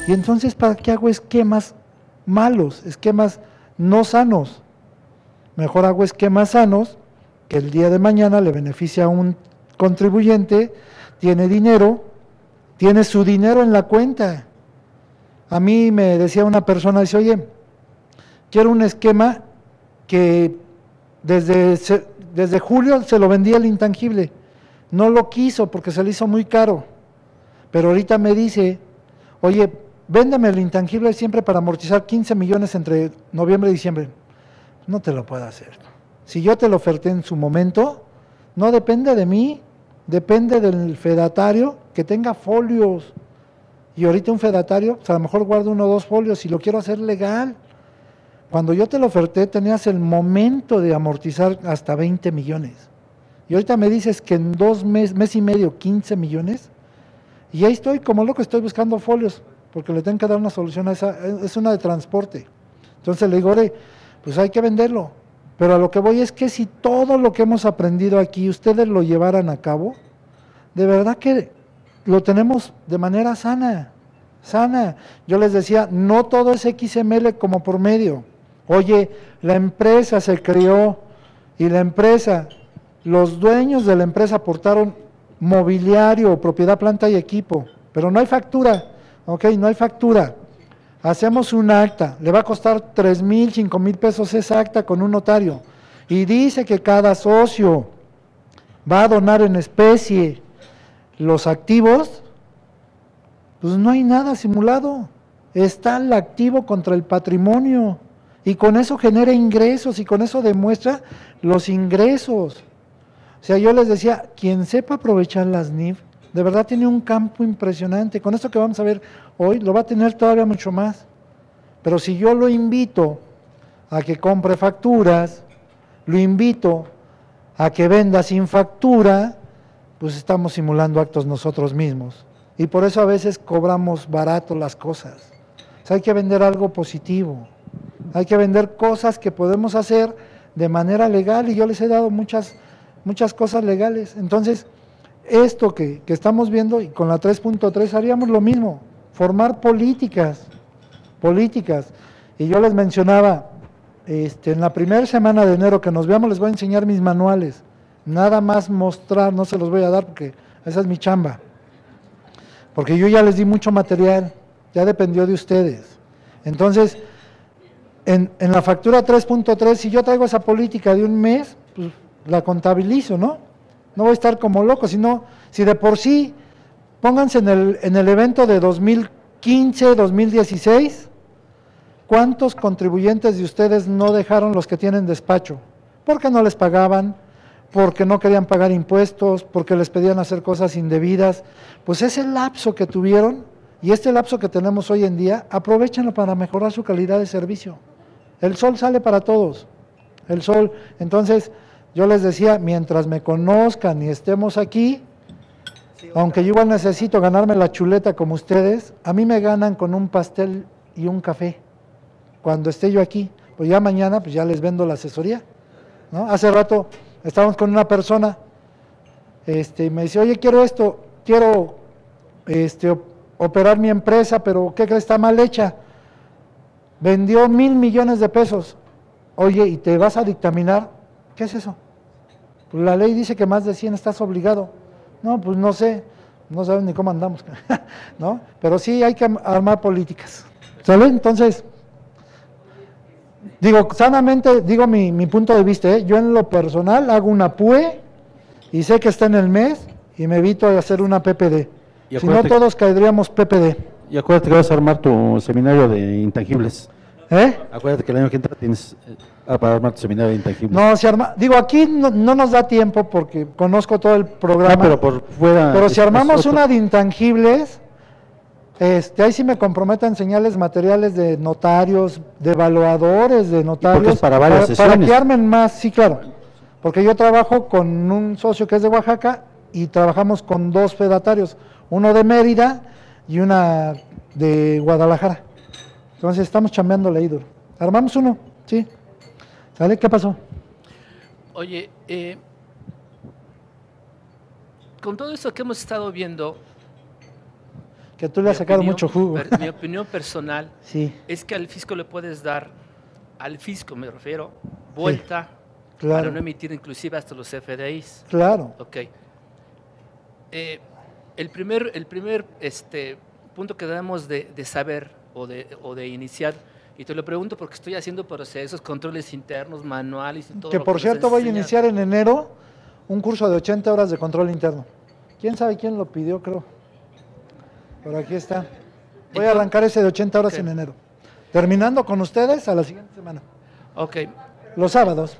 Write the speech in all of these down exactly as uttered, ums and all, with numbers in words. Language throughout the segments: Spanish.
Y entonces, ¿para qué hago esquemas malos, esquemas no sanos? Mejor hago esquemas sanos que el día de mañana le beneficia a un contribuyente, tiene dinero, tiene su dinero en la cuenta. A mí me decía una persona, dice, oye, quiero un esquema que desde, desde julio se lo vendía el intangible, no lo quiso porque se le hizo muy caro, pero ahorita me dice, oye, véndeme el intangible siempre para amortizar quince millones entre noviembre y diciembre. No te lo puedo hacer. Si yo te lo oferté en su momento, no depende de mí, depende del fedatario que tenga folios. Y ahorita un fedatario, pues a lo mejor guarda uno o dos folios y lo quiero hacer legal. Cuando yo te lo oferté, tenías el momento de amortizar hasta veinte millones. Y ahorita me dices que en dos meses, mes y medio, quince millones. Y ahí estoy, como loco, estoy buscando folios, porque le tengo que dar una solución a esa, es una de transporte. Entonces le digo, ore, pues hay que venderlo. Pero a lo que voy es que si todo lo que hemos aprendido aquí, ustedes lo llevaran a cabo, de verdad que lo tenemos de manera sana, sana. Yo les decía, no todo es X M L como por medio. Oye, la empresa se creó y la empresa, los dueños de la empresa aportaron mobiliario, propiedad, planta y equipo, pero no hay factura, ok, no hay factura. Hacemos un acta, le va a costar tres mil, cinco mil pesos esa acta con un notario, y dice que cada socio va a donar en especie los activos, pues no hay nada simulado, está el activo contra el patrimonio, y con eso genera ingresos, y con eso demuestra los ingresos. O sea, yo les decía, quien sepa aprovechar las N I F, de verdad tiene un campo impresionante. Con esto que vamos a ver hoy, lo va a tener todavía mucho más. Pero si yo lo invito a que compre facturas, lo invito a que venda sin factura, pues estamos simulando actos nosotros mismos. Y por eso a veces cobramos barato las cosas. O sea, hay que vender algo positivo. Hay que vender cosas que podemos hacer de manera legal, y yo les he dado muchas, muchas cosas legales. Entonces, esto que, que estamos viendo, y con la tres punto tres haríamos lo mismo, formar políticas, políticas. Y yo les mencionaba, este, en la primera semana de enero que nos veamos les voy a enseñar mis manuales, nada más mostrar, no se los voy a dar porque esa es mi chamba, porque yo ya les di mucho material, ya dependió de ustedes. Entonces, en, en la factura tres punto tres, si yo traigo esa política de un mes, pues la contabilizo, ¿no? No voy a estar como loco, sino, si de por sí, pónganse en el, en el evento de dos mil quince, dos mil dieciséis, ¿cuántos contribuyentes de ustedes no dejaron los que tienen despacho? Porque no les pagaban, porque no querían pagar impuestos, porque les pedían hacer cosas indebidas. Pues ese lapso que tuvieron y este lapso que tenemos hoy en día, aprovechenlo para mejorar su calidad de servicio. El sol sale para todos, el sol. Entonces, yo les decía, mientras me conozcan y estemos aquí, aunque yo igual necesito ganarme la chuleta como ustedes, a mí me ganan con un pastel y un café, cuando esté yo aquí. Pues ya mañana, pues ya les vendo la asesoría, ¿no? Hace rato estábamos con una persona, este, y me dice, oye, quiero esto, quiero este, operar mi empresa, pero ¿qué crees? Está mal hecha. Vendió mil millones de pesos. Oye, ¿y te vas a dictaminar? ¿Qué es eso? Pues la ley dice que más de cien estás obligado. No, pues no sé, no saben ni cómo andamos, ¿no? Pero sí hay que armar políticas, ¿sale? Entonces, digo, sanamente, digo mi, mi punto de vista, ¿eh? Yo en lo personal hago una P U E y sé que está en el mes y me evito de hacer una P P D. Si no, todos caeríamos P P D. Y acuérdate que vas a armar tu seminario de intangibles. ¿Eh? Acuérdate que el año que entra tienes eh, para armar tu seminario de intangibles. No, si arma, digo, aquí no, no nos da tiempo porque conozco todo el programa. No, pero por fuera. Pero si es, armamos es una de intangibles, este, ahí sí me comprometo a enseñarles materiales de notarios, de evaluadores de notarios. Porque es para varias para, sesiones. para que armen más, sí, claro. Porque yo trabajo con un socio que es de Oaxaca y trabajamos con dos fedatarios, uno de Mérida y una de Guadalajara. Entonces estamos chambeándole ahí duro. Armamos uno, sí. ¿Sale? ¿Qué pasó? Oye, eh, con todo esto que hemos estado viendo, que tú le has Mi sacado opinión mucho jugo. per- mi opinión personal Sí, es que al fisco le puedes dar, al fisco me refiero, vuelta claro. para no emitir inclusive hasta los F D Is. claro. Ok. Eh, el primer, el primer este, punto que debemos de, de saber o de, o de iniciar, y te lo pregunto porque estoy haciendo procesos, controles internos, manuales y todo Que lo por nos cierto has voy a enseñado. iniciar en enero un curso de ochenta horas de control interno. ¿Quién sabe quién lo pidió, creo? Por aquí está. Voy a Entonces- arrancar ese de ochenta horas Ok. en enero. Terminando con ustedes a la siguiente semana. Ok. Los sábados.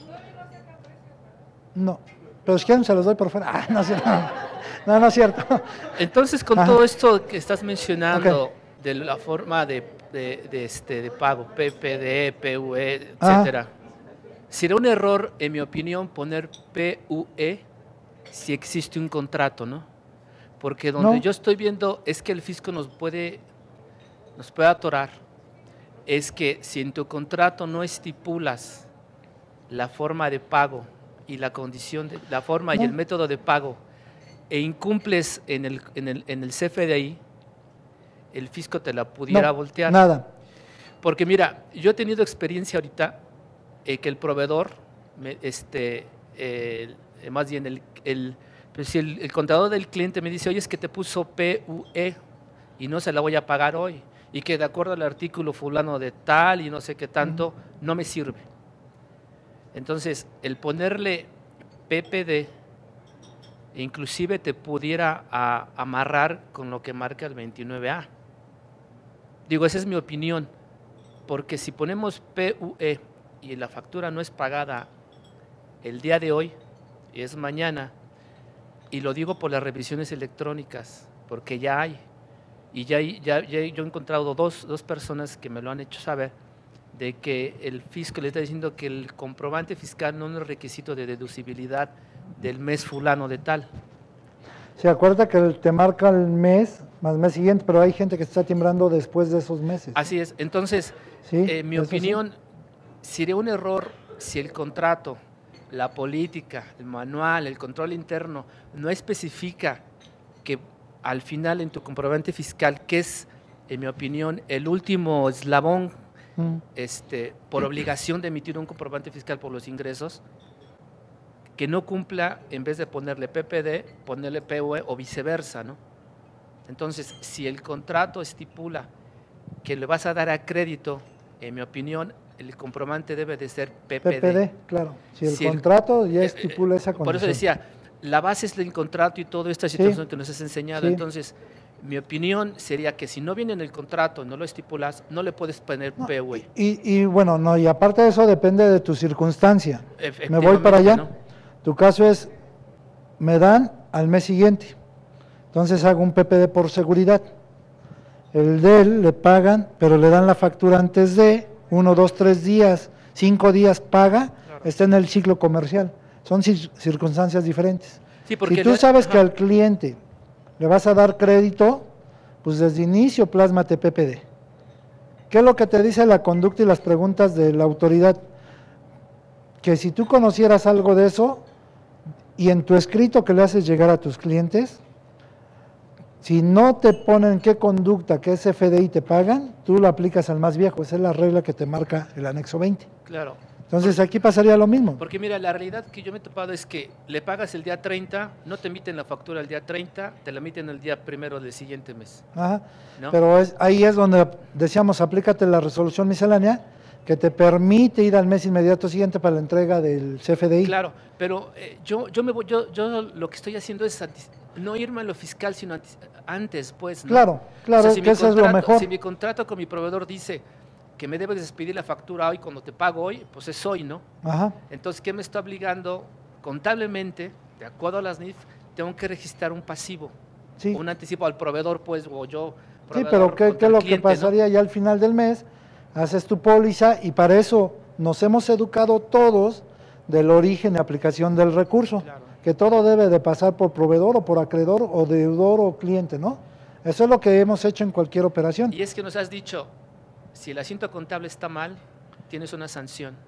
No. Pero si quieren se los doy por fuera. Ah, no es cierto. No, no es cierto. Entonces, con Ajá. todo esto que estás mencionando Ok. de la forma de, de- de este, de pago, P P D, P U E, Ajá. etcétera, sería un error, en mi opinión, poner P U E si existe un contrato, ¿no? Porque donde No. yo estoy viendo es que el fisco nos puede, nos puede atorar, es que si en tu contrato no estipulas la forma de pago y la condición, de, la forma y No. el método de pago, e incumples en el, en el, en el C F D I, el fisco te la pudiera No, voltear. nada. Porque mira, yo he tenido experiencia ahorita eh, que el proveedor, me- este, eh, el- más bien el, el, pues si el, el contador del cliente me dice, oye, es que te puso P U E y no se la voy a pagar hoy, y que de acuerdo al artículo fulano de tal y no sé qué tanto, no me sirve. Entonces, el ponerle P P D inclusive te pudiera a- amarrar con lo que marca el veintinueve A. Digo, esa es mi opinión, porque si ponemos P U E y la factura no es pagada el día de hoy, y es mañana, y lo digo por las revisiones electrónicas, porque ya hay, y ya, hay- ya, ya yo he encontrado dos, dos personas que me lo han hecho saber, de que el fisco le está diciendo que el comprobante fiscal no es requisito de deducibilidad del mes fulano de tal. Se acuerda que te marca el mes, más mes siguiente, pero hay gente que está timbrando después de esos meses. Así es. Entonces, Sí, eh, mi eso sí. opinión, sería un error si el contrato, la política, el manual, el control interno no especifica que al final en tu comprobante fiscal, que es, en mi opinión, el último eslabón Mm. este, por obligación de emitir un comprobante fiscal por los ingresos, que no cumpla, en vez de ponerle P P D, ponerle P U E o viceversa, ¿no? Entonces, si el contrato estipula que le vas a dar a crédito, en mi opinión, el comprobante debe de ser P P D. P P D, claro. Si el Si el- contrato ya Eh, estipula eh, esa condición. Por eso decía, la base es el contrato y toda esta situación que nos has enseñado. Sí. Entonces, mi opinión sería que si no viene en el contrato, no lo estipulas, no le puedes poner No, P U E. Y, y bueno, no, y aparte de eso depende de tu circunstancia. Me voy Efectivamente, para allá. ¿no? Tu caso es, me dan al mes siguiente. Entonces hago un P P D por seguridad. El de él le pagan, pero le dan la factura antes de uno, dos, tres días, cinco días paga, Claro. está en el ciclo comercial. Son cir- circunstancias diferentes. Sí, porque Si tú le- sabes que ajá. al cliente le vas a dar crédito, pues desde inicio plásmate P P D. ¿Qué es lo que te dice la conducta y las preguntas de la autoridad? Que si tú conocieras algo de eso y en tu escrito que le haces llegar a tus clientes, si no te ponen qué conducta, qué es F D I te pagan, tú lo aplicas al más viejo. Esa es la regla que te marca el anexo veinte. Claro. Entonces aquí pasaría lo mismo. Porque mira, la realidad que yo me he topado es que le pagas el día treinta, no te emiten la factura el día treinta, te la emiten el día primero del siguiente mes. Ajá. ¿No? Pero es, ahí es donde decíamos, aplícate la resolución miscelánea que te permite ir al mes inmediato siguiente para la entrega del C F D I. Claro, pero eh, yo, yo, me voy, yo, yo lo que estoy haciendo es anti- no irme a lo fiscal, sino anti- antes, pues. ¿no? Claro, claro, O sea, es si que mi eso es lo contrato- mejor. Si mi contrato con mi proveedor dice que me debes despedir la factura hoy cuando te pago hoy, pues es hoy, ¿no? Ajá. Entonces, ¿qué me está obligando? Contablemente, de acuerdo a las N I F, tengo que registrar un pasivo, Sí. un anticipo al proveedor, pues, o yo. Sí, proveedor pero ¿qué, contra qué es el lo que cliente, ¿no? pasaría ya al final del mes? Haces tu póliza y para eso nos hemos educado todos del origen y aplicación del recurso, Claro. que todo debe de pasar por proveedor o por acreedor o deudor o cliente, ¿no? Eso es lo que hemos hecho en cualquier operación. Y es que nos has dicho, si el asiento contable está mal, tienes una sanción.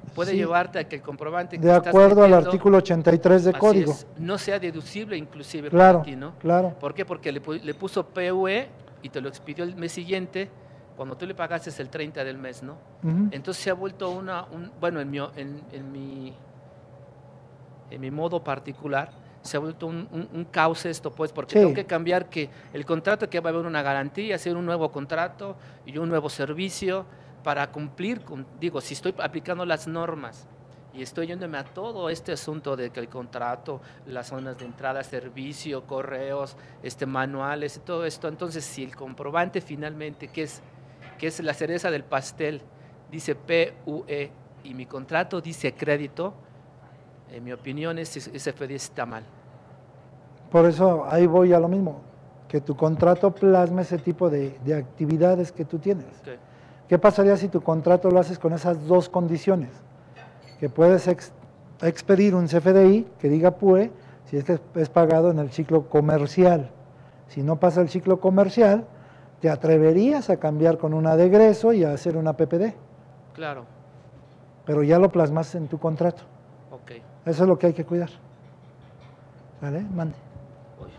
puede Sí. llevarte a que el comprobante que De estás acuerdo al metiendo, artículo ochenta y tres de así código. es, no sea deducible inclusive Claro, para ti, ¿no? claro. ¿Por qué? Porque le, pu- le puso P U E y te lo expidió el mes siguiente, cuando tú le pagaste el treinta del mes, ¿no? Ujú. Entonces se ha vuelto una, un, bueno, en mi, en, en mi, en mi modo particular, se ha vuelto un, un, un caos esto, pues, porque Sí. tengo que cambiar que el contrato, que va a haber una garantía, hacer un nuevo contrato y un nuevo servicio para cumplir con, digo, si estoy aplicando las normas y estoy yéndome a todo este asunto de que el contrato, las zonas de entrada, servicio, correos, este, manuales y todo esto, entonces si el comprobante finalmente, que es, que es la cereza del pastel, dice P U E y mi contrato dice crédito, en mi opinión ese, ese F D I está mal. Por eso ahí voy a lo mismo, que tu contrato plasme ese tipo de, de actividades que tú tienes. Okay. ¿Qué pasaría si tu contrato lo haces con esas dos condiciones? Que puedes ex, expedir un C F D I que diga P U E si es que es pagado en el ciclo comercial. Si no pasa el ciclo comercial, te atreverías a cambiar con una de egreso y a hacer una P P D, Claro, pero ya lo plasmas en tu contrato. ok. Eso es lo que hay que cuidar. ¿Vale? Mande. Voy.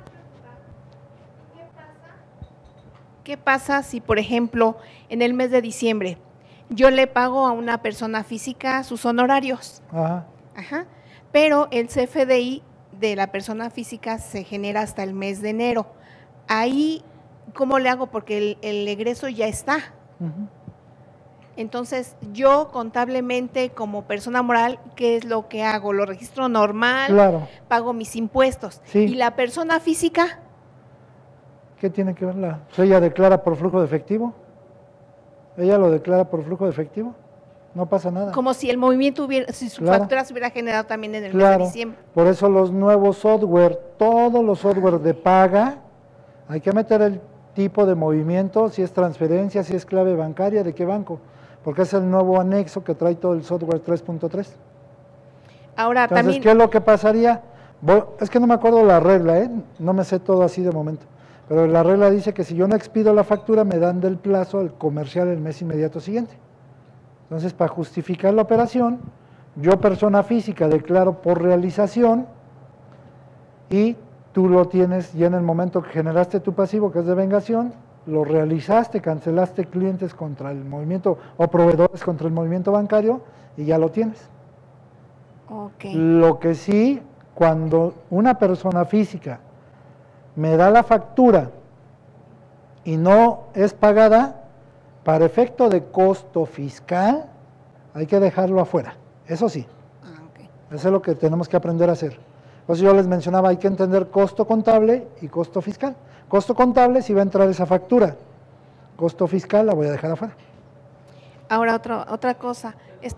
¿Qué pasa si, por ejemplo, en el mes de diciembre yo le pago a una persona física sus honorarios? Ajá. Ajá. Pero el C F D I de la persona física se genera hasta el mes de enero. Ahí, ¿cómo le hago? Porque el, el egreso ya está. Ujú. Entonces, yo contablemente como persona moral, ¿qué es lo que hago? Lo registro normal, Claro. pago mis impuestos. Sí. ¿Y la persona física? ¿Qué tiene que ver la? ¿Ella declara por flujo de efectivo? ¿Ella lo declara por flujo de efectivo? No pasa nada. Como si el movimiento hubiera, si su Claro. factura se hubiera generado también en el mes Claro, de diciembre. por eso los nuevos software, todos los software de paga, hay que meter el tipo de movimiento, si es transferencia, si es clave bancaria, de qué banco, porque es el nuevo anexo que trae todo el software tres punto tres. Ahora Entonces, también, ¿qué es lo que pasaría? Voy- es que no me acuerdo la regla, ¿eh? No me sé todo así de momento, pero la regla dice que si yo no expido la factura, me dan del plazo al comercial el mes inmediato siguiente. Entonces, para justificar la operación, yo, persona física, declaro por realización y tú lo tienes ya en el momento que generaste tu pasivo, que es de vengación, lo realizaste, cancelaste clientes contra el movimiento o proveedores contra el movimiento bancario y ya lo tienes. ok, Lo que sí, cuando una persona física me da la factura y no es pagada, para efecto de costo fiscal, hay que dejarlo afuera. Eso sí, ah, ok. eso es lo que tenemos que aprender a hacer. Entonces yo les mencionaba, hay que entender costo contable y costo fiscal. Costo contable, si va a entrar esa factura. Costo fiscal, la voy a dejar afuera. Ahora otra otra cosa, es-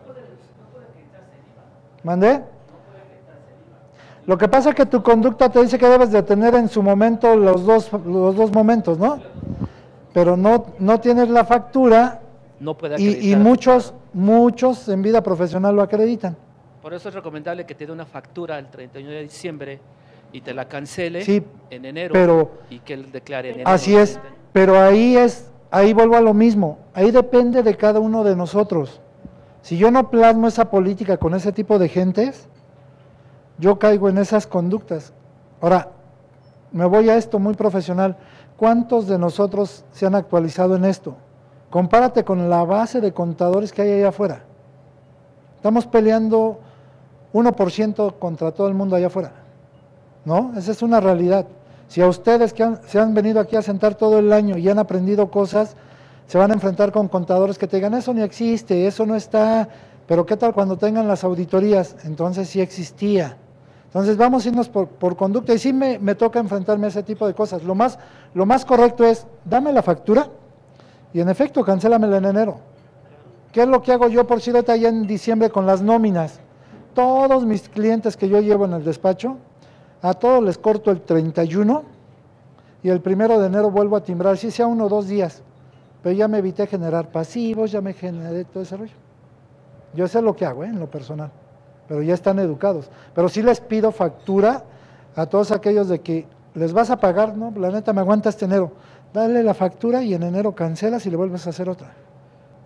¿Mandé? Lo que pasa es que tu conducta te dice que debes de tener en su momento los dos, los dos momentos, ¿no? Pero no, no tienes la factura No puede y, y acreditar. muchos, muchos en vida profesional lo acreditan. Por eso es recomendable que te dé una factura el treinta y uno de diciembre y te la cancele Sí, en enero pero- y que él declare en enero. Así es, pero ahí es, ahí vuelvo a lo mismo, ahí depende de cada uno de nosotros. Si yo no plasmo esa política con ese tipo de gentes, yo caigo en esas conductas. Ahora, me voy a esto muy profesional. ¿Cuántos de nosotros se han actualizado en esto? Compárate con la base de contadores que hay allá afuera. Estamos peleando uno por ciento contra todo el mundo allá afuera. ¿No? Esa es una realidad. Si a ustedes que han- se han venido aquí a sentar todo el año y han aprendido cosas, se van a enfrentar con contadores que te digan, eso no existe, eso no está, pero ¿qué tal cuando tengan las auditorías? Entonces sí existía. Entonces vamos a irnos por, por conducta y sí me, me toca enfrentarme a ese tipo de cosas. Lo más, lo más correcto es, dame la factura y en efecto, cancélamela en enero. ¿Qué es lo que hago yo, por cierto, allá en diciembre con las nóminas? Todos mis clientes que yo llevo en el despacho, a todos les corto el treinta y uno y el primero de enero vuelvo a timbrar, si sea uno o dos días, pero ya me evité generar pasivos, ya me generé todo ese rollo. Yo sé lo que hago, ¿eh? En lo personal, pero ya están educados. Pero sí les pido factura a todos aquellos de que les vas a pagar, ¿no? La neta, me aguanta este enero. Dale la factura y en enero cancelas y le vuelves a hacer otra.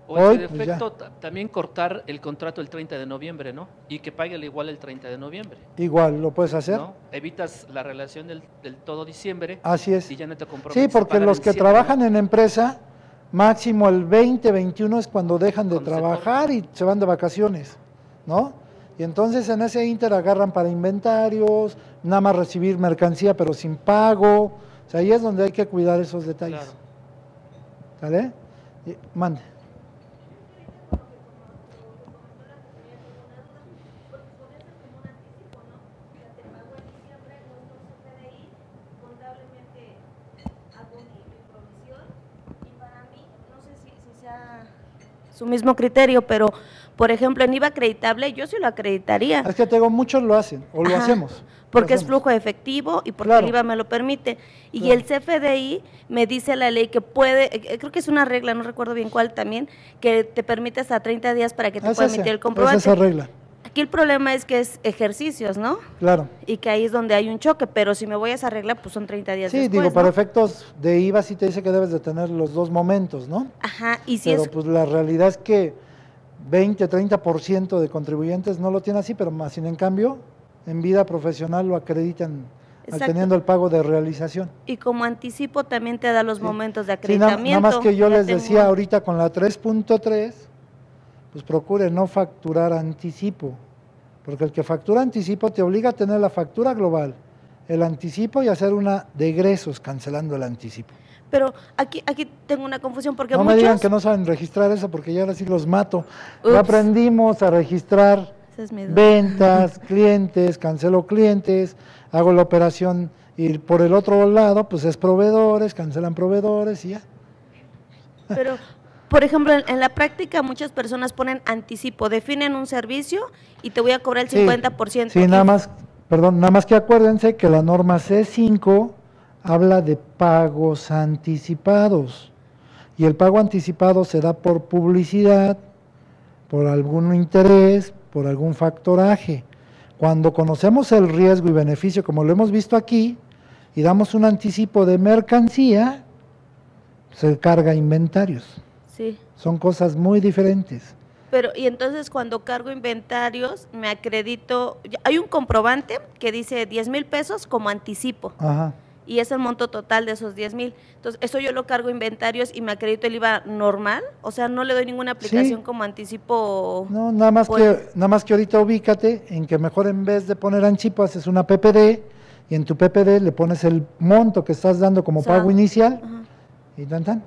O en Hoy, su pues, defecto, ta- también cortar el contrato el treinta de noviembre, ¿no? Y que pague al igual el treinta de noviembre, igual lo puedes hacer. ¿no? Evitas la relación del, del todo diciembre Así es. y ya no te comprometes Sí, a porque pagar los en que diciembre, trabajan ¿no? en empresa, máximo el veinte, veintiuno es cuando dejan de Cuando se trabajar y se van de vacaciones, ¿no? Y entonces en ese inter agarran para inventarios, nada más recibir mercancía pero sin pago. O sea, ahí es donde hay que cuidar esos detalles. Claro. ¿Sale? Y- Mande. Su mismo criterio, pero por ejemplo en IVA acreditable yo sí lo acreditaría. Es que te digo, muchos lo hacen, o lo Ajá, hacemos. porque lo es hacemos. flujo efectivo y porque Claro. el IVA me lo permite. Y Claro. el C F D I me dice la ley que puede, eh, creo que es una regla, no recuerdo bien cuál también, que te permite hasta treinta días para que te Es pueda ese, emitir el es comprobante. esa regla, Aquí el problema es que es ejercicios, ¿no? claro. Y que ahí es donde hay un choque, pero si me voy a esa regla, pues son treinta días Sí, después, digo, para ¿no? efectos de IVA sí te dice que debes de tener los dos momentos, ¿no? Ajá, y si Pero es, pues la realidad es que veinte, treinta por ciento de contribuyentes no lo tienen así, pero más sin en cambio, en vida profesional lo acreditan al Exacto. teniendo el pago de realización. y como anticipo también te da los Sí. momentos de Sí, na- acreditamiento. nada más que yo Ya les tengo- decía ahorita con la tres punto tres, pues procure no facturar anticipo, porque el que factura anticipo te obliga a tener la factura global, el anticipo y hacer una de egresos cancelando el anticipo. Pero aquí, aquí tengo una confusión porque No muchos… me digan que no saben registrar eso porque ya ahora sí los mato. Ups. Ya aprendimos a registrar Esa es mi duda. ventas, clientes, cancelo clientes, hago la operación y por el otro lado pues es proveedores, cancelan proveedores y ya. Pero, por ejemplo, en, en la práctica muchas personas ponen anticipo, definen un servicio y te voy a cobrar el Sí, cincuenta por ciento. Sí, Y- nada más, perdón, nada más que acuérdense que la norma C cinco habla de pagos anticipados y el pago anticipado se da por publicidad, por algún interés, por algún factoraje. Cuando conocemos el riesgo y beneficio, como lo hemos visto aquí, y damos un anticipo de mercancía, se carga inventarios. Sí, Son cosas muy diferentes. pero y entonces cuando cargo inventarios me acredito, ya- hay un comprobante que dice diez mil pesos como anticipo Ajá. y es el monto total de esos diez mil. Entonces, eso yo lo cargo inventarios y me acredito el IVA normal, o sea, no le doy ninguna aplicación Sí. como anticipo. No, nada más Pues- que nada más que ahorita ubícate en que mejor en vez de poner anticipo haces una P P D y en tu P P D le pones el monto que estás dando como O sea, pago inicial Ajá. y tan tan.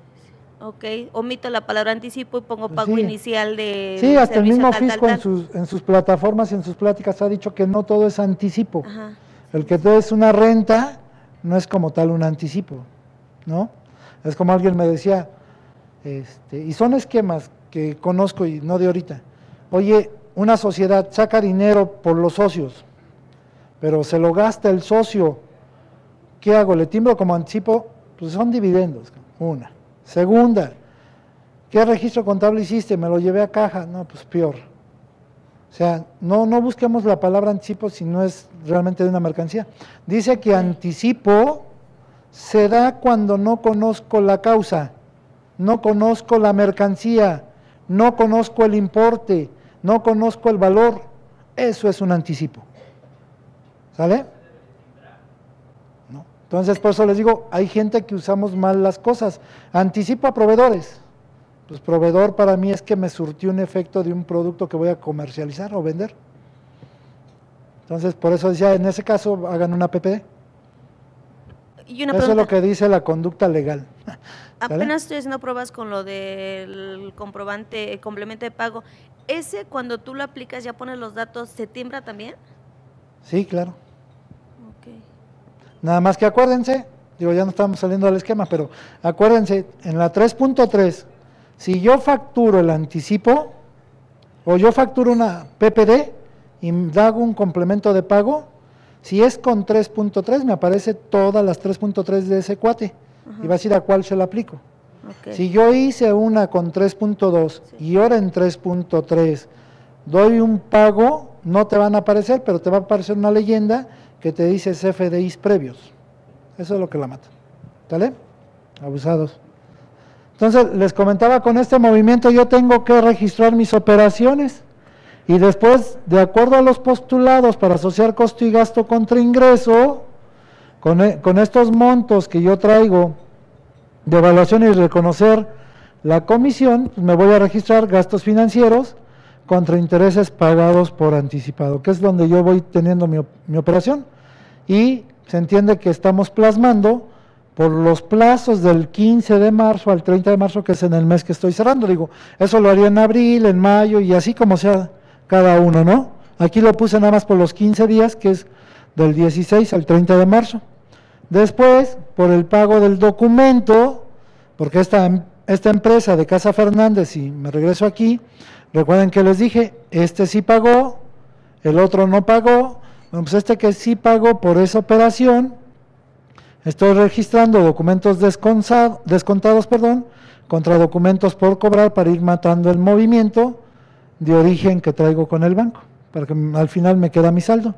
Ok, omito la palabra anticipo y pongo Pues pago sí. inicial de Sí, hasta el servicio mismo tal, tal, fisco en tal. sus en sus plataformas y en sus pláticas ha dicho que no todo es anticipo. Ajá. El que todo es una renta no es como tal un anticipo, ¿no? Es como alguien me decía, este, y son esquemas que conozco y no de ahorita. Oye, una sociedad saca dinero por los socios, pero se lo gasta el socio. ¿Qué hago? ¿Le timbro como anticipo? Pues son dividendos, una. Segunda, ¿qué registro contable hiciste? Me lo llevé a caja. No, pues peor. O sea, no, no busquemos la palabra anticipo si no es realmente de una mercancía. Dice que anticipo se da cuando no conozco la causa, no conozco la mercancía, no conozco el importe, no conozco el valor. Eso es un anticipo. ¿Sale? No. Entonces, por eso les digo, hay gente que usamos mal las cosas. Anticipo a proveedores. Pues proveedor para mí es que me surtió un efecto de un producto que voy a comercializar o vender. Entonces, por eso decía, en ese caso, hagan una P P D. Y una Eso es pregunta, lo que dice la conducta legal. ¿Sale? apenas estoy haciendo pruebas con lo del comprobante, complemento de pago. ¿Ese cuando tú lo aplicas, ya pones los datos, se timbra también? Sí, claro. Ok. Nada más que acuérdense, digo, ya no estamos saliendo del esquema, pero acuérdense, en la tres punto tres, si yo facturo el anticipo, o yo facturo una P P D y hago un complemento de pago, si es con tres punto tres, me aparece todas las tres punto tres de ese cuate, y vas a ir a cuál se la aplico. Ok. Si yo hice una con tres punto dos y ahora en tres punto tres doy un pago, no te van a aparecer, pero te va a aparecer una leyenda que te dice C F D Is previos. Eso es lo que la mata. ¿Sale? Abusados. Entonces, les comentaba, con este movimiento yo tengo que registrar mis operaciones y después, de acuerdo a los postulados para asociar costo y gasto contra ingreso, con, e, con estos montos que yo traigo de evaluación y reconocer la comisión, pues me voy a registrar gastos financieros contra intereses pagados por anticipado, que es donde yo voy teniendo mi, mi operación, y se entiende que estamos plasmando por los plazos del quince de marzo al treinta de marzo, que es en el mes que estoy cerrando. Digo, eso lo haría en abril, en mayo, y así como sea cada uno, ¿no? Aquí lo puse nada más por los quince días, que es del dieciséis al treinta de marzo. Después, por el pago del documento, porque esta, esta empresa de Casa Fernández, y me regreso aquí, recuerden que les dije, este sí pagó, el otro no pagó. Bueno, pues este que sí pagó por esa operación, estoy registrando documentos descontados, perdón, contra documentos por cobrar para ir matando el movimiento de origen que traigo con el banco, para que al final me queda mi saldo.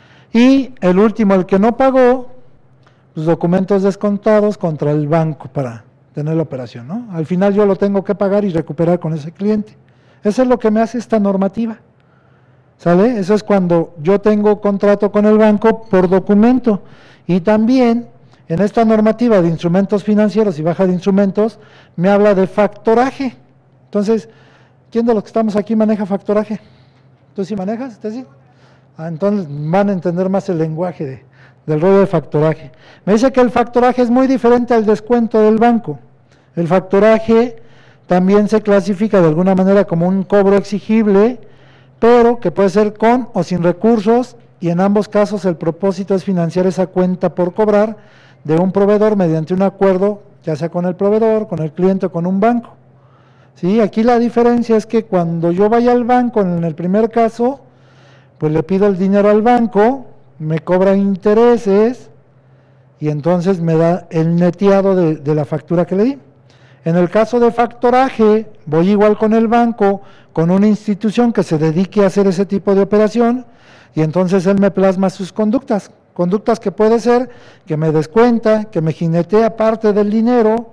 Y el último, el que no pagó, los documentos descontados contra el banco para tener la operación, ¿no? Al final yo lo tengo que pagar y recuperar con ese cliente. Eso es lo que me hace esta normativa, ¿sale? Eso es cuando yo tengo contrato con el banco por documento. Y también en esta normativa de instrumentos financieros y baja de instrumentos me habla de factoraje. Entonces, ¿quién de los que estamos aquí maneja factoraje? ¿Tú sí manejas? ¿Usted sí? Ah, entonces van a entender más el lenguaje de, del rollo de factoraje. Me dice que el factoraje es muy diferente al descuento del banco. El factoraje también se clasifica de alguna manera como un cobro exigible, pero que puede ser con o sin recursos, y en ambos casos el propósito es financiar esa cuenta por cobrar de un proveedor mediante un acuerdo, ya sea con el proveedor, con el cliente o con un banco. ¿Sí? Aquí la diferencia es que cuando yo vaya al banco, en el primer caso, pues le pido el dinero al banco, me cobra intereses y entonces me da el neteado de, de la factura que le di. En el caso de factoraje, voy igual con el banco, con una institución que se dedique a hacer ese tipo de operación, y entonces él me plasma sus conductas, conductas que puede ser que me descuenta, que me jinetea parte del dinero.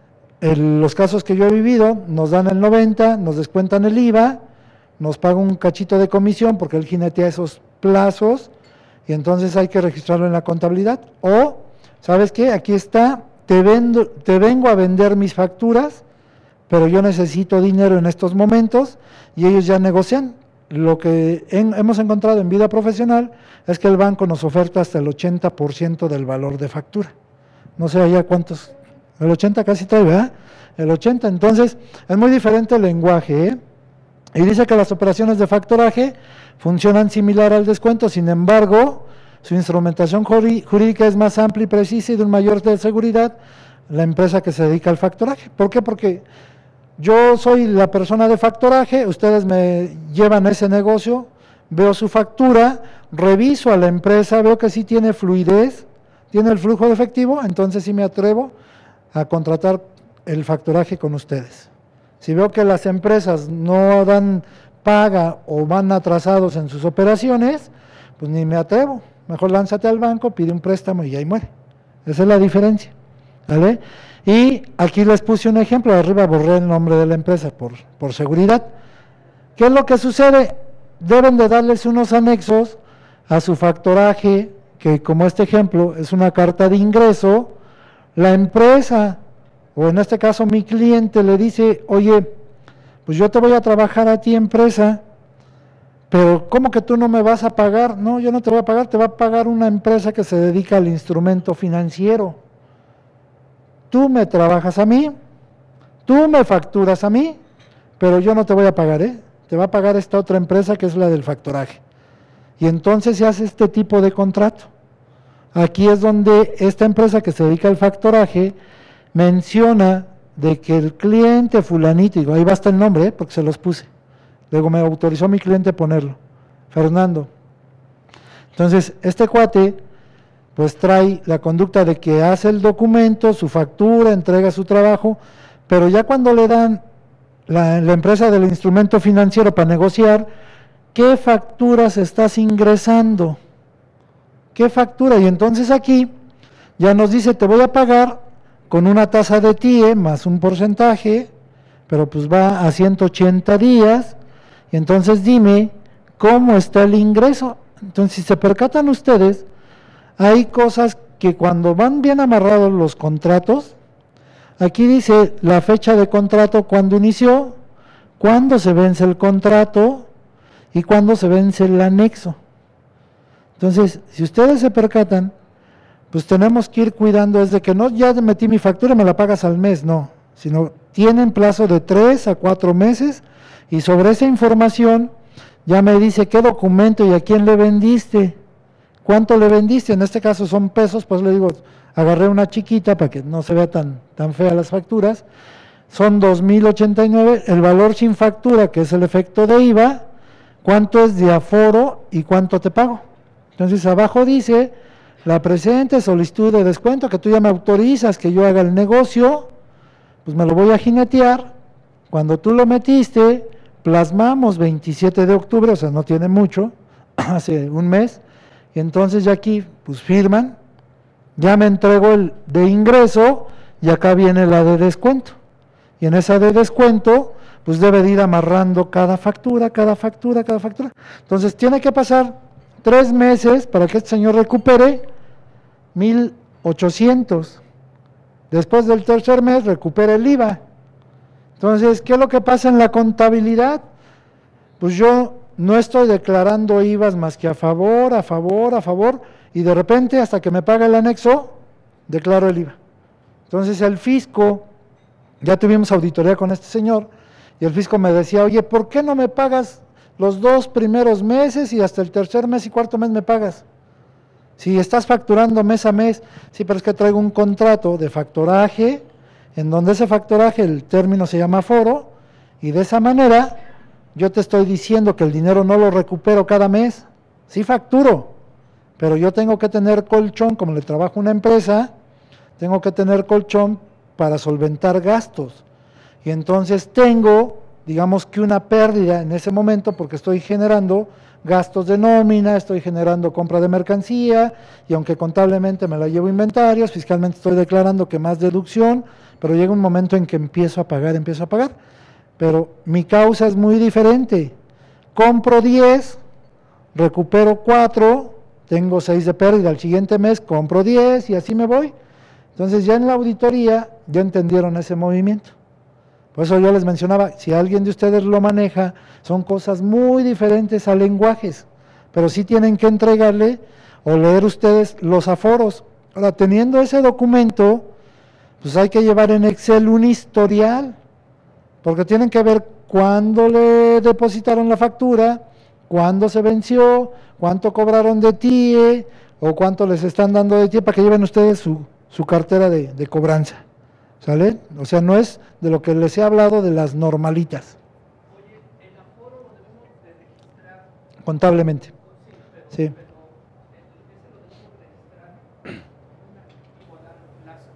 En los casos que yo he vivido, nos dan el noventa, nos descuentan el I V A, nos paga un cachito de comisión porque él jinetea esos plazos, y entonces hay que registrarlo en la contabilidad. O, ¿sabes qué? Aquí está, te, vendo, te vengo a vender mis facturas, pero yo necesito dinero en estos momentos, y ellos ya negocian. Lo que en, hemos encontrado en vida profesional es que el banco nos oferta hasta el ochenta por ciento del valor de factura. No sé allá cuántos, el ochenta casi trae, ¿verdad? El ochenta, entonces es muy diferente el lenguaje, ¿eh? Y dice que las operaciones de factoraje funcionan similar al descuento, sin embargo, su instrumentación jurídica es más amplia y precisa y de un mayor de seguridad la empresa que se dedica al factoraje. ¿Por qué? Porque yo soy la persona de factoraje, ustedes me llevan a ese negocio, veo su factura, reviso a la empresa, veo que sí tiene fluidez, tiene el flujo de efectivo, entonces sí me atrevo a contratar el factoraje con ustedes. Si veo que las empresas no dan paga o van atrasados en sus operaciones, pues ni me atrevo, mejor lánzate al banco, pide un préstamo y ahí muere. Esa es la diferencia, ¿vale? Y aquí les puse un ejemplo, arriba borré el nombre de la empresa por, por seguridad. ¿Qué es lo que sucede? Deben de darles unos anexos a su factoraje, que como este ejemplo es una carta de ingreso. La empresa, o en este caso mi cliente, le dice, oye, pues yo te voy a trabajar a ti, empresa, pero ¿cómo que tú no me vas a pagar? No, yo no te voy a pagar, te va a pagar una empresa que se dedica al instrumento financiero. Tú me trabajas a mí, tú me facturas a mí, pero yo no te voy a pagar, ¿eh? Te va a pagar esta otra empresa que es la del factoraje. Y entonces se hace este tipo de contrato. Aquí es donde esta empresa que se dedica al factoraje menciona de que el cliente fulanito, y ahí va hasta el nombre, ¿eh? Porque se los puse, luego me autorizó mi cliente ponerlo, Fernando. Entonces, este cuate pues trae la conducta de que hace el documento, su factura, entrega su trabajo, pero ya cuando le dan la, la empresa del instrumento financiero para negociar, ¿qué facturas estás ingresando? ¿Qué factura? Y entonces aquí ya nos dice, te voy a pagar con una tasa de T I E más un porcentaje, pero pues va a ciento ochenta días, y entonces dime cómo está el ingreso. Entonces, si se percatan ustedes, hay cosas que cuando van bien amarrados los contratos, aquí dice la fecha de contrato, cuándo inició, cuándo se vence el contrato y cuándo se vence el anexo. Entonces, si ustedes se percatan, pues tenemos que ir cuidando desde que no ya metí mi factura y me la pagas al mes, no, sino tienen plazo de tres a cuatro meses y sobre esa información ya me dice qué documento y a quién le vendiste, cuánto le vendiste, en este caso son pesos, pues le digo, agarré una chiquita para que no se vea tan, tan fea las facturas, son dos mil ochenta y nueve, el valor sin factura, que es el efecto de I V A, cuánto es de aforo y cuánto te pago. Entonces abajo dice, la presente solicitud de descuento, que tú ya me autorizas que yo haga el negocio, pues me lo voy a jinetear, cuando tú lo metiste, plasmamos veintisiete de octubre, o sea, no tiene mucho, hace un mes, y entonces ya aquí, pues firman, ya me entrego el de ingreso, y acá viene la de descuento, y en esa de descuento, pues debe de ir amarrando cada factura, cada factura, cada factura, entonces tiene que pasar tres meses para que este señor recupere mil ochocientos, después del tercer mes recupera el I V A. Entonces, ¿qué es lo que pasa en la contabilidad? Pues yo no estoy declarando I V As más que a favor, a favor, a favor, y de repente hasta que me paga el anexo, declaro el I V A. Entonces el fisco, ya tuvimos auditoría con este señor, y el fisco me decía, oye, ¿por qué no me pagas los dos primeros meses y hasta el tercer mes y cuarto mes me pagas? Si estás facturando mes a mes, sí, pero es que traigo un contrato de factoraje, en donde ese factoraje, el término se llama aforo, y de esa manera yo te estoy diciendo que el dinero no lo recupero cada mes, sí facturo, pero yo tengo que tener colchón, como le trabajo a una empresa, tengo que tener colchón para solventar gastos, y entonces tengo, digamos que una pérdida en ese momento, porque estoy generando gastos de nómina, estoy generando compra de mercancía, y aunque contablemente me la llevo inventarios, fiscalmente estoy declarando que más deducción, pero llega un momento en que empiezo a pagar, empiezo a pagar, pero mi causa es muy diferente, compro diez, recupero cuatro, tengo seis de pérdida, al siguiente mes compro diez y así me voy. Entonces ya en la auditoría ya entendieron ese movimiento. Por eso yo les mencionaba, si alguien de ustedes lo maneja, son cosas muy diferentes a lenguajes, pero sí tienen que entregarle o leer ustedes los aforos. Ahora, teniendo ese documento, pues hay que llevar en Excel un historial, porque tienen que ver cuándo le depositaron la factura, cuándo se venció, cuánto cobraron de T I E, o cuánto les están dando de T I E, para que lleven ustedes su, su cartera de, de cobranza. ¿Sale? O sea, no es de lo que les he hablado de las normalitas. Oye, ¿el aforo lo debemos de registrar? Contablemente. Sí. Pero, Sí. pero ese lo debemos registrar en un archivo a largo plazo.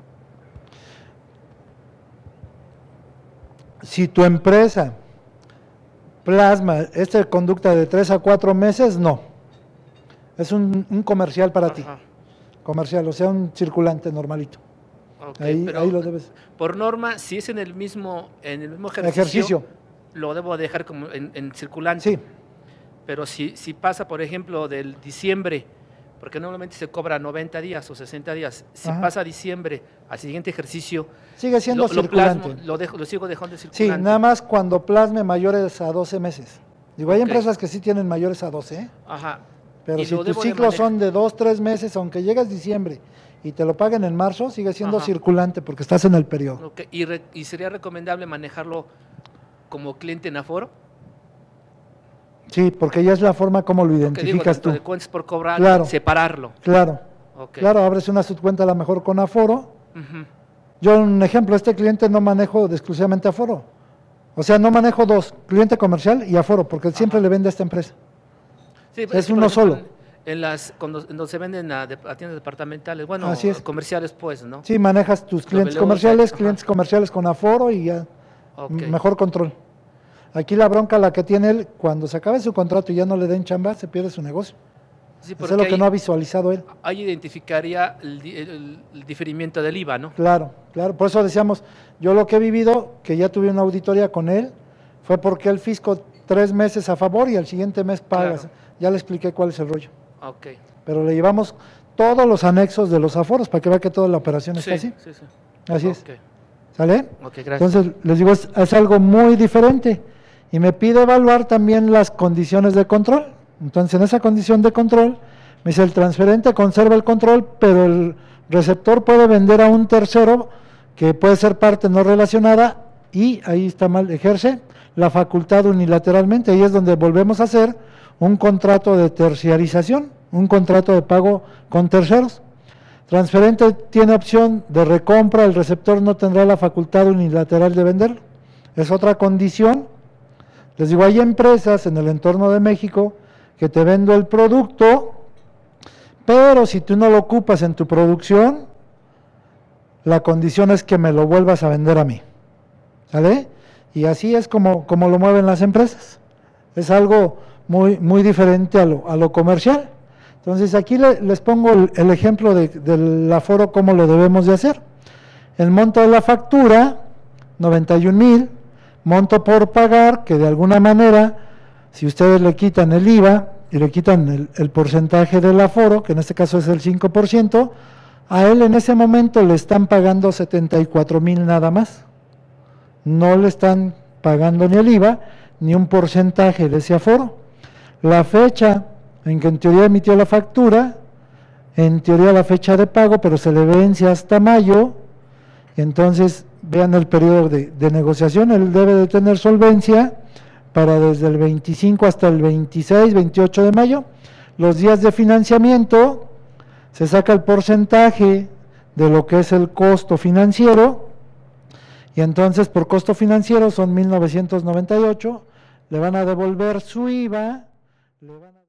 Si tu empresa plasma esta conducta de tres a cuatro meses, no. Es un, un comercial para ti. Ajá. Comercial, o sea, un circulante normalito. Ok, Ahí, pero ahí lo debes. por norma, si es en el mismo, en el mismo ejercicio, Ejercicio. lo debo dejar como en, en circulante. Sí. Pero si, si pasa, por ejemplo, del diciembre, porque normalmente se cobra noventa días o sesenta días, si Ajá. pasa diciembre al siguiente ejercicio, Sigue siendo lo, lo, circulante. plasmo, lo, dejo, lo sigo dejando Sí, circulante. nada más cuando plasme mayores a doce meses. Digo, hay Ok. empresas que sí tienen mayores a doce, ¿eh? Ajá. Pero Y si lo tus debo de ciclos manejar. son de dos, tres meses, aunque llegas diciembre y te lo paguen en marzo, sigue siendo Ajá. circulante porque estás en el periodo. Ok, ¿Y, re- ¿Y sería recomendable manejarlo como cliente en aforo? Sí, porque ya es la forma como lo Que digo, identificas dentro tú. de cuentas por cobrar, Claro. separarlo. Claro, Ok. claro, abres una subcuenta a lo mejor con aforo. Ujú. Yo, un ejemplo, este cliente no manejo de exclusivamente aforo. O sea, no manejo dos, cliente comercial y aforo, porque siempre Ajá. le vende a esta empresa. Sí, Es que, por uno ejemplo, solo. En, en las, cuando, en donde se venden a, de- a tiendas departamentales, bueno, Así es. comerciales pues, ¿no? Sí, manejas tus clientes W, comerciales, ajá. clientes comerciales con aforo y ya, Ok. m- mejor control. Aquí la bronca la que tiene él, cuando se acabe su contrato y ya no le den chamba, se pierde su negocio. Sí, Eso es lo que ahí, no ha visualizado él. ahí identificaría el, di- el- el diferimiento del I V A, ¿no? Claro, claro. Por eso decíamos, yo lo que he vivido, que ya tuve una auditoría con él, fue porque el fisco tres meses a favor y el siguiente mes pagas. Claro. Ya le expliqué cuál es el rollo. Ok. Pero le llevamos todos los anexos de los aforos para que vea que toda la operación está Sí, así. sí, sí. Así es. Ok, ¿Sale? ok, gracias. Entonces, les digo, es, es algo muy diferente. Y me pide evaluar también las condiciones de control. Entonces, en esa condición de control, me dice, el transferente conserva el control, pero el receptor puede vender a un tercero que puede ser parte no relacionada y, ahí está mal, ejerce la facultad unilateralmente. Ahí es donde volvemos a hacer un contrato de terciarización, un contrato de pago con terceros. Transferente tiene opción de recompra, el receptor no tendrá la facultad unilateral de venderlo. Es otra condición. Les digo, hay empresas en el entorno de México que te vendo el producto, pero si tú no lo ocupas en tu producción, la condición es que me lo vuelvas a vender a mí. ¿Sale? Y así es como, como lo mueven las empresas. Es algo muy, muy diferente a lo, a lo comercial. Entonces aquí le, les pongo el, el ejemplo de, del aforo, cómo lo debemos de hacer. El monto de la factura, noventa y un mil, monto por pagar, que de alguna manera, si ustedes le quitan el I V A y le quitan el, el porcentaje del aforo, que en este caso es el cinco por ciento, a él en ese momento le están pagando setenta y cuatro mil nada más. No le están pagando ni el I V A, ni un porcentaje de ese aforo. La fecha en que en teoría emitió la factura, en teoría la fecha de pago, pero se le vence hasta mayo, entonces vean el periodo de, de negociación, él debe de tener solvencia para desde el veinticinco hasta el veintiséis, veintiocho de mayo. Los días de financiamiento, se saca el porcentaje de lo que es el costo financiero, y entonces por costo financiero son mil novecientos noventa y ocho, le van a devolver su I V A, le van a